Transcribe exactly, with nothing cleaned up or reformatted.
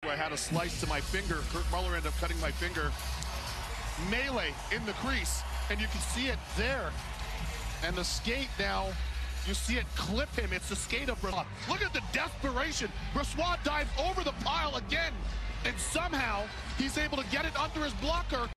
where I had a slice to my finger. Kurt Muller ended up cutting my finger. Melee in the crease, and you can see it there. And the skate now, you see it clip him. It's the skate of Brossoit. Look at the desperation. Brossoit dives over the pile again, and somehow he's able to get it under his blocker.